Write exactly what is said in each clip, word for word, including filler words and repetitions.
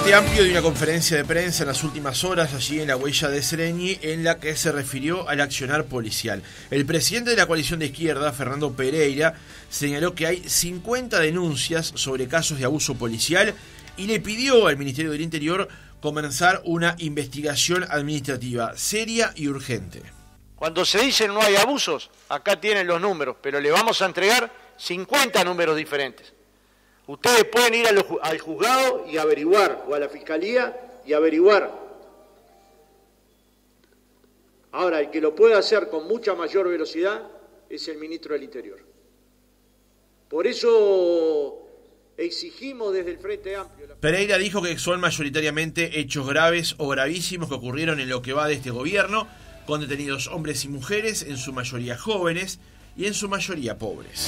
Frente Amplio dio una conferencia de prensa en las últimas horas allí en la Huella de Sereñi, en la que se refirió al accionar policial. El presidente de la coalición de izquierda, Fernando Pereira, señaló que hay cincuenta denuncias sobre casos de abuso policial y le pidió al Ministerio del Interior comenzar una investigación administrativa seria y urgente. Cuando se dice no hay abusos, acá tienen los números, pero le vamos a entregar cincuenta números diferentes. Ustedes pueden ir al juzgado y averiguar, o a la fiscalía y averiguar. Ahora, el que lo puede hacer con mucha mayor velocidad es el ministro del Interior. Por eso exigimos desde el Frente Amplio... Pereira dijo que son mayoritariamente hechos graves o gravísimos que ocurrieron en lo que va de este gobierno, con detenidos hombres y mujeres, en su mayoría jóvenes y en su mayoría pobres.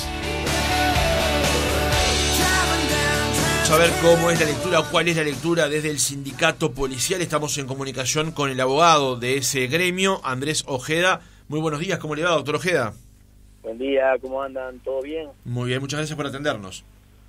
Vamos a ver cómo es la lectura o cuál es la lectura desde el sindicato policial. Estamos en comunicación con el abogado de ese gremio, Andrés Ojeda. Muy buenos días, ¿cómo le va, doctor Ojeda? Buen día, ¿cómo andan? ¿Todo bien? Muy bien, muchas gracias por atendernos.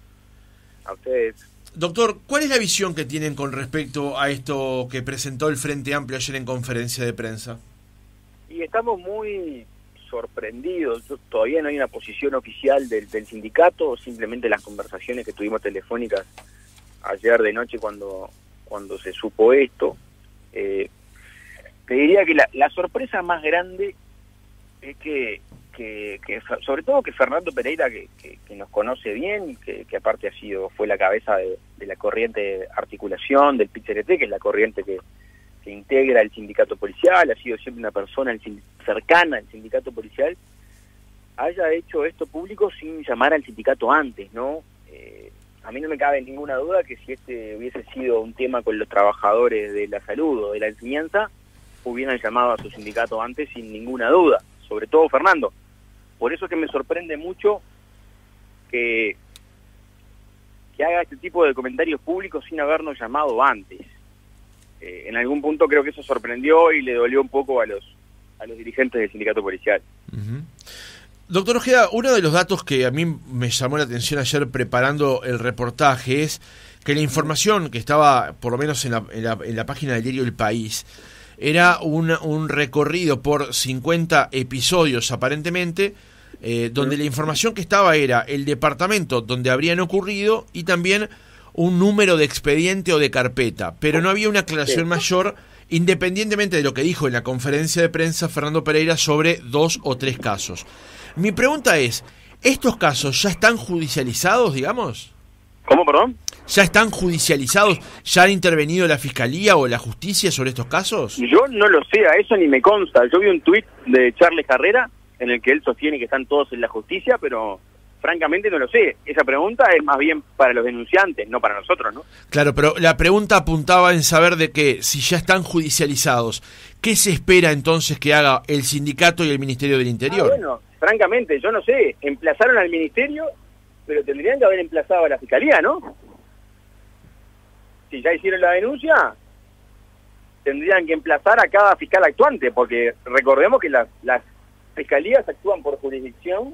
A ustedes. Doctor, ¿cuál es la visión que tienen con respecto a esto que presentó el Frente Amplio ayer en conferencia de prensa? Y estamos muy sorprendidos. Todavía no hay una posición oficial del, del sindicato, simplemente las conversaciones que tuvimos telefónicas ayer de noche cuando cuando se supo esto. Eh, te diría que la, la sorpresa más grande es que, que, que sobre todo que Fernando Pereira, que, que, que nos conoce bien, que, que aparte ha sido fue la cabeza de, de la corriente de articulación del P I C R T, que es la corriente que que integra el sindicato policial, ha sido siempre una persona cercana al sindicato policial, haya hecho esto público sin llamar al sindicato antes, ¿no? Eh, a mí no me cabe ninguna duda que si este hubiese sido un tema con los trabajadores de la salud o de la enseñanza, hubieran llamado a su sindicato antes sin ninguna duda, sobre todo Fernando. Por eso es que me sorprende mucho que, que haga este tipo de comentarios públicos sin habernos llamado antes. Eh, en algún punto creo que eso sorprendió y le dolió un poco a los a los dirigentes del sindicato policial. Uh-huh. Doctor Ojeda, uno de los datos que a mí me llamó la atención ayer preparando el reportaje es que la información que estaba, por lo menos en la, en la, en la página del diario El País, era un, un recorrido por cincuenta episodios aparentemente, eh, donde la información que estaba era el departamento donde habrían ocurrido y también un número de expediente o de carpeta, pero no había una aclaración mayor, independientemente de lo que dijo en la conferencia de prensa Fernando Pereira sobre dos o tres casos. Mi pregunta es, ¿estos casos ya están judicializados, digamos? ¿Cómo, perdón? ¿Ya están judicializados? ¿Ya ha intervenido la Fiscalía o la Justicia sobre estos casos? Yo no lo sé, a eso ni me consta. Yo vi un tuit de Charles Carrera en el que él sostiene que están todos en la justicia, pero francamente no lo sé. Esa pregunta es más bien para los denunciantes, no para nosotros, ¿no? Claro, pero la pregunta apuntaba en saber de que si ya están judicializados, ¿qué se espera entonces que haga el sindicato y el Ministerio del Interior? Ah, bueno, francamente, yo no sé. Emplazaron al Ministerio, pero tendrían que haber emplazado a la Fiscalía, ¿no? Si ya hicieron la denuncia, tendrían que emplazar a cada fiscal actuante, porque recordemos que las, las fiscalías actúan por jurisdicción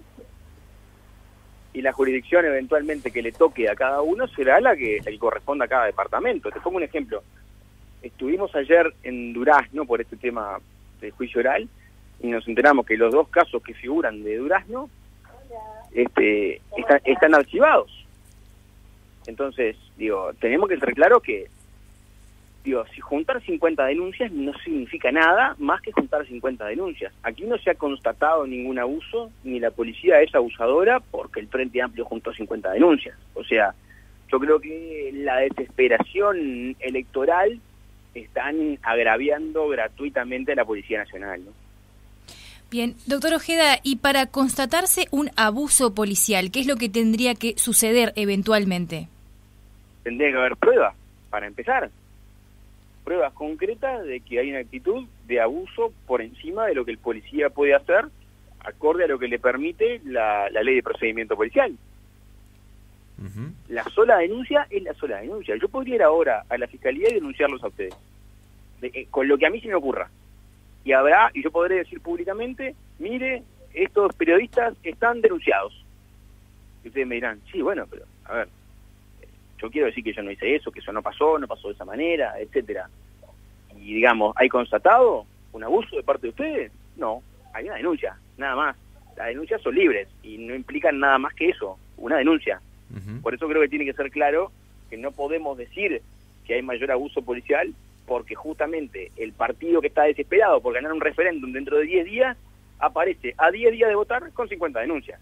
y la jurisdicción eventualmente que le toque a cada uno será la que, la que corresponda a cada departamento. Te pongo un ejemplo. Estuvimos ayer en Durazno por este tema de juicio oral y nos enteramos que los dos casos que figuran de Durazno este, están, están archivados. Entonces, digo, tenemos que ser claros que, digo, si juntar cincuenta denuncias no significa nada más que juntar cincuenta denuncias. Aquí no se ha constatado ningún abuso, ni la policía es abusadora porque el Frente Amplio juntó cincuenta denuncias. O sea, yo creo que la desesperación electoral están agraviando gratuitamente a la Policía Nacional, ¿no? Bien, doctor Ojeda, y para constatarse un abuso policial, ¿qué es lo que tendría que suceder eventualmente? Tendría que haber pruebas, para empezar. Pruebas concretas de que hay una actitud de abuso por encima de lo que el policía puede hacer, acorde a lo que le permite la, la ley de procedimiento policial. Uh-huh. La sola denuncia es la sola denuncia. Yo podría ir ahora a la Fiscalía y denunciarlos a ustedes, de, eh, con lo que a mí se me ocurra. Y habrá, y yo podré decir públicamente, mire, estos periodistas están denunciados. Y ustedes me dirán, sí, bueno, pero, a ver, yo quiero decir que yo no hice eso, que eso no pasó, no pasó de esa manera, etcétera. Y digamos, ¿hay constatado un abuso de parte de ustedes? No, hay una denuncia, nada más. Las denuncias son libres y no implican nada más que eso, una denuncia. Uh-huh. Por eso creo que tiene que ser claro que no podemos decir que hay mayor abuso policial, porque justamente el partido que está desesperado por ganar un referéndum dentro de diez días, aparece a diez días de votar con cincuenta denuncias.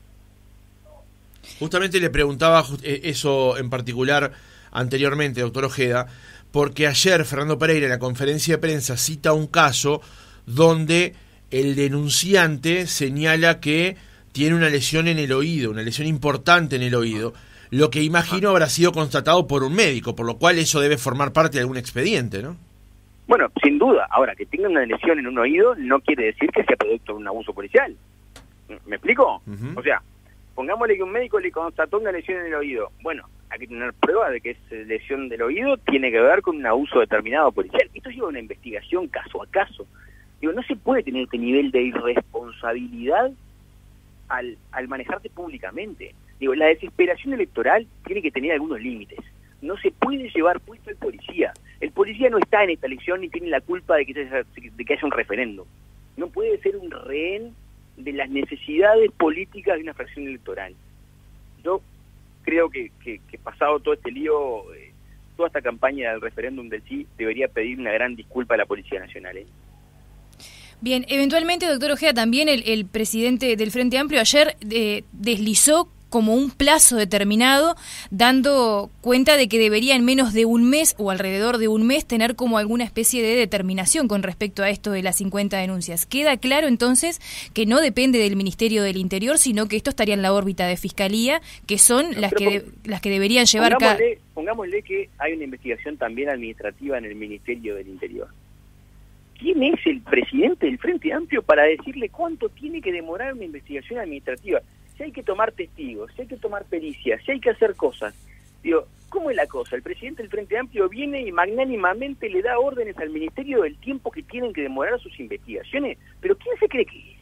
Justamente le preguntaba eso en particular anteriormente, doctor Ojeda, porque ayer Fernando Pereira en la conferencia de prensa cita un caso donde el denunciante señala que tiene una lesión en el oído, una lesión importante en el oído, lo que imagino habrá sido constatado por un médico, por lo cual eso debe formar parte de algún expediente, ¿no? Bueno, sin duda. Ahora, que tenga una lesión en un oído no quiere decir que sea producto de un abuso policial. ¿Me explico? Uh-huh. O sea, pongámosle que un médico le constató una lesión en el oído. Bueno, hay que tener pruebas de que esa lesión del oído tiene que ver con un abuso determinado policial. Esto lleva una investigación caso a caso. Digo, no se puede tener este nivel de irresponsabilidad al, al manejarse públicamente. Digo, la desesperación electoral tiene que tener algunos límites. No se puede llevar puesto el policía. El policía no está en esta elección ni tiene la culpa de que haya, de que haya un referéndum. No puede ser un rehén de las necesidades políticas de una fracción electoral. Yo creo que, que, que pasado todo este lío, eh, toda esta campaña del referéndum del sí, debería pedir una gran disculpa a la Policía Nacional, ¿eh? Bien, eventualmente, doctor Ojeda, también el, el presidente del Frente Amplio ayer eh, deslizó como un plazo determinado, dando cuenta de que debería en menos de un mes o alrededor de un mes tener como alguna especie de determinación con respecto a esto de las cincuenta denuncias. Queda claro entonces que no depende del Ministerio del Interior, sino que esto estaría en la órbita de Fiscalía, que son no, las que de, las que deberían llevar... Pongámosle, cada... pongámosle que hay una investigación también administrativa en el Ministerio del Interior. ¿Quién es el presidente del Frente Amplio para decirle cuánto tiene que demorar una investigación administrativa? Si hay que tomar testigos, si hay que tomar pericias, si hay que hacer cosas. Digo, ¿cómo es la cosa? El presidente del Frente Amplio viene y magnánimamente le da órdenes al Ministerio del tiempo que tienen que demorar sus investigaciones. ¿Pero quién se cree que es?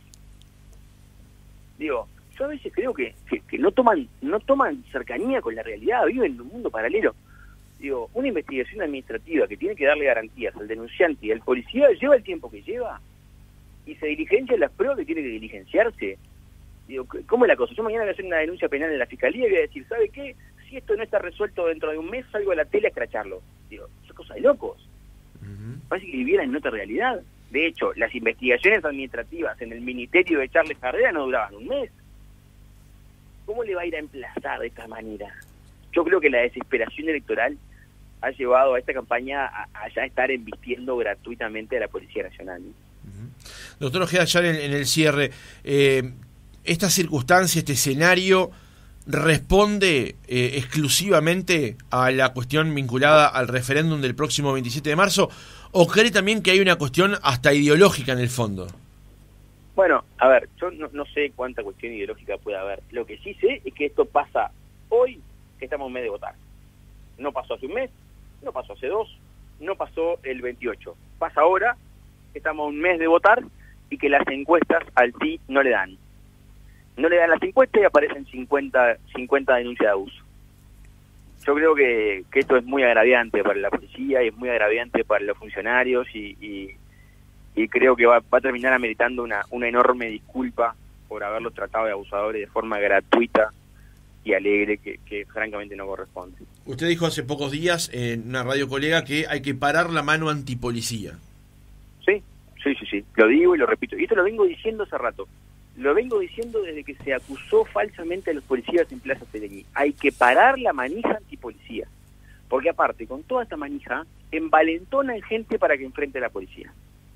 Digo, yo a veces creo que, que, que no toman no toman cercanía con la realidad, viven en un mundo paralelo. Digo, una investigación administrativa que tiene que darle garantías al denunciante y al policía lleva el tiempo que lleva y se diligencian las pruebas que tiene que diligenciarse. Digo, ¿cómo es la cosa? Yo mañana voy a hacer una denuncia penal en la Fiscalía y voy a decir, ¿sabe qué? Si esto no está resuelto dentro de un mes, salgo a la tele a escracharlo. Digo, eso es cosa de locos. Uh-huh. Parece que vivieran en otra realidad. De hecho, las investigaciones administrativas en el ministerio de Charles Carrera no duraban un mes. ¿Cómo le va a ir a emplazar de esta manera? Yo creo que la desesperación electoral ha llevado a esta campaña a, a ya estar embistiendo gratuitamente a la Policía Nacional. Uh-huh. Doctor Ojeda, ya en, en el cierre, eh, ¿esta circunstancia, este escenario, responde eh, exclusivamente a la cuestión vinculada al referéndum del próximo veintisiete de marzo o cree también que hay una cuestión hasta ideológica en el fondo? Bueno, a ver, yo no, no sé cuánta cuestión ideológica puede haber. Lo que sí sé es que esto pasa hoy, que estamos en mes de votar. No pasó hace un mes, no pasó hace dos, no pasó el veintiocho. Pasa ahora, que estamos a un mes de votar y que las encuestas al sí no le dan. No le dan las encuestas y aparecen cincuenta, cincuenta denuncias de abuso. Yo creo que, que esto es muy agraviante para la policía y es muy agraviante para los funcionarios y, y, y creo que va, va a terminar ameritando una, una enorme disculpa por haberlos tratado de abusadores de forma gratuita y alegre que, que francamente no corresponde. Usted dijo hace pocos días en una radio colega que hay que parar la mano antipolicía. Sí, sí, sí, sí, lo digo y lo repito. Y esto lo vengo diciendo hace rato. Lo vengo diciendo desde que se acusó falsamente a los policías en Plaza Pellegrini. Hay que parar la manija antipolicía. Porque aparte, con toda esta manija, envalentonan gente para que enfrente a la policía.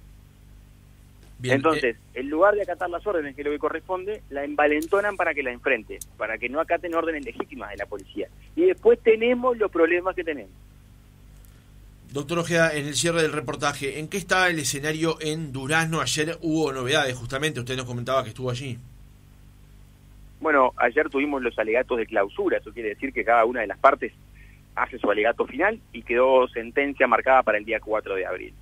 Bien, Entonces, eh... en lugar de acatar las órdenes, que es lo que corresponde, la envalentonan para que la enfrente, para que no acaten órdenes legítimas de la policía. Y después tenemos los problemas que tenemos. Doctor Ojeda, en el cierre del reportaje, ¿en qué está el escenario en Durazno? Ayer hubo novedades, justamente, usted nos comentaba que estuvo allí. Bueno, ayer tuvimos los alegatos de clausura, eso quiere decir que cada una de las partes hace su alegato final y quedó sentencia marcada para el día cuatro de abril.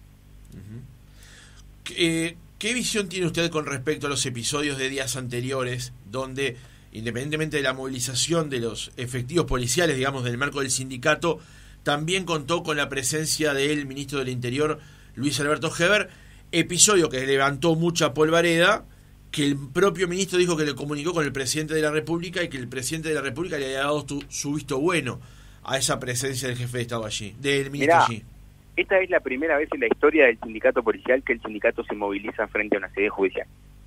Uh-huh. Eh, ¿Qué visión tiene usted con respecto a los episodios de días anteriores, donde independientemente de la movilización de los efectivos policiales, digamos, del marco del sindicato, también contó con la presencia del ministro del Interior, Luis Alberto Heber, episodio que levantó mucha polvareda, que el propio ministro dijo que le comunicó con el presidente de la República y que el presidente de la República le había dado su, su visto bueno a esa presencia del jefe de Estado allí, del ministro Mirá, allí. Esta es la primera vez en la historia del sindicato policial que el sindicato se moviliza frente a una sede judicial.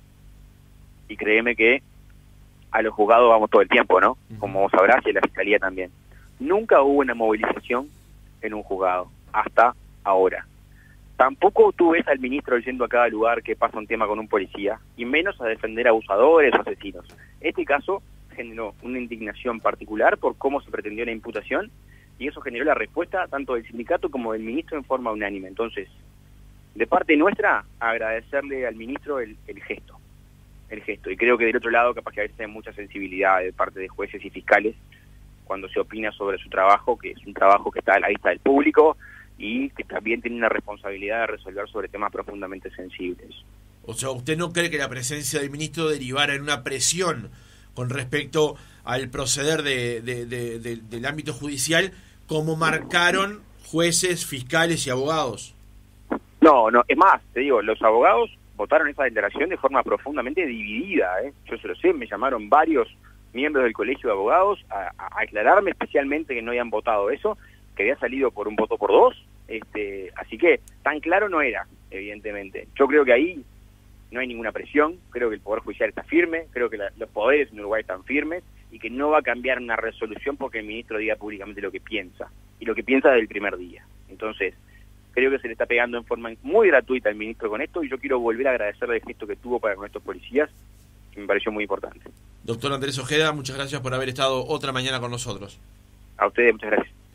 Y créeme que a los juzgados vamos todo el tiempo, ¿no? Uh-huh. Como vos sabrás, y a la fiscalía también. Nunca hubo una movilización en un juzgado, hasta ahora. Tampoco tú ves al ministro diciendo a cada lugar que pasa un tema con un policía, y menos a defender a abusadores o asesinos. Este caso generó una indignación particular por cómo se pretendió la imputación, y eso generó la respuesta tanto del sindicato como del ministro en forma unánime. Entonces, de parte nuestra, agradecerle al ministro el, el gesto, el gesto. Y creo que del otro lado capaz que a veces hay mucha sensibilidad de parte de jueces y fiscales cuando se opina sobre su trabajo, que es un trabajo que está a la vista del público y que también tiene una responsabilidad de resolver sobre temas profundamente sensibles. O sea, ¿usted no cree que la presencia del ministro derivara en una presión con respecto al proceder de, de, de, de, del ámbito judicial, como marcaron jueces, fiscales y abogados? No, no, es más, te digo, los abogados votaron esa declaración de forma profundamente dividida, ¿eh? Yo se lo sé, me llamaron varios miembros del colegio de abogados a, a aclararme especialmente que no habían votado eso, que había salido por un voto por dos, este, así que tan claro no era, evidentemente. Yo creo que ahí no hay ninguna presión, creo que el Poder Judicial está firme, creo que la, los poderes en Uruguay están firmes y que no va a cambiar una resolución porque el ministro diga públicamente lo que piensa, y lo que piensa desde el primer día. Entonces, creo que se le está pegando en forma muy gratuita al ministro con esto, y yo quiero volver a agradecerle el gesto que tuvo para con estos policías, que me pareció muy importante. Doctor Andrés Ojeda, muchas gracias por haber estado otra mañana con nosotros. A ustedes, muchas gracias.